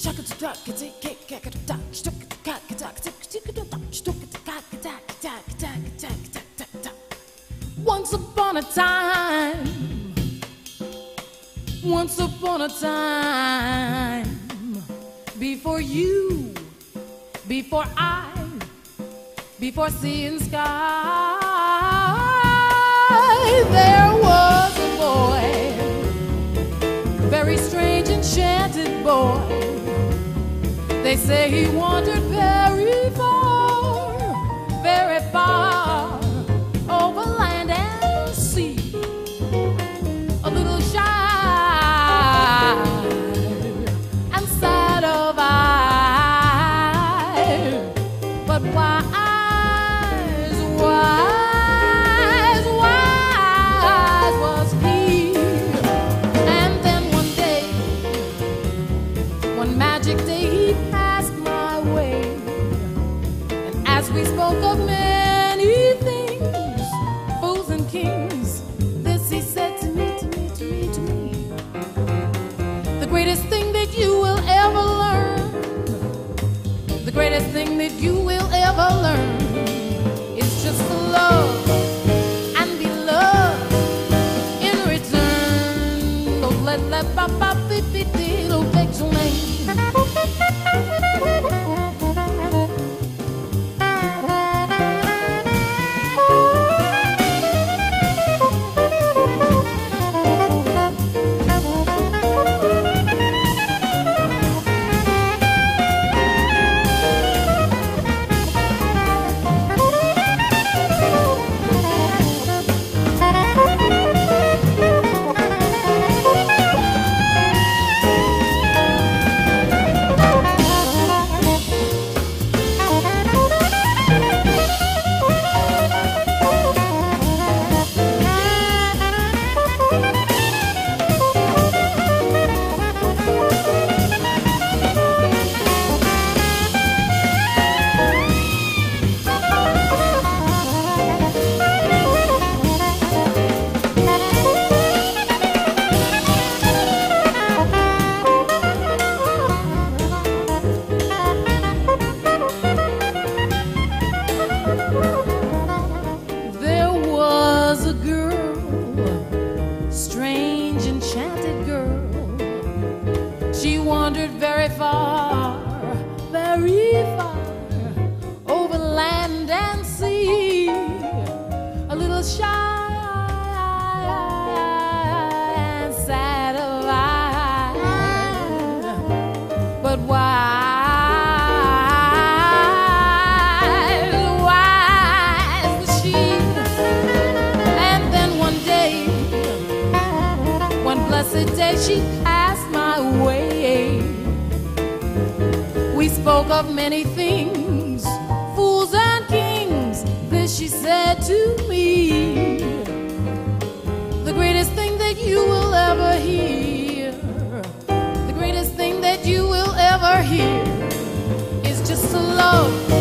Once upon a time, once upon a time, before you, before I, before sea and sky, there was a boy, a very strange, enchanted boy. They say he wandered very far, over land and sea, a little shy and sad of eye, but wise, wise, wise was he. And then one day, one magic day, he passed my way, and as we spoke of many things, fools and kings, this he said to me, to me, to me, to me: the greatest thing that you will ever learn, the greatest thing that you will ever learn, is just to love and be loved in return. Don't let ba ba fi fi fi don't take your name. She wandered very far, over land and sea, a little shy and sad of eye, but wise, wise was she. And then one day, one blessed day, she passed my way. We spoke of many things, fools and kings. This she said to me: the greatest thing that you will ever hear, the greatest thing that you will ever hear, is just to love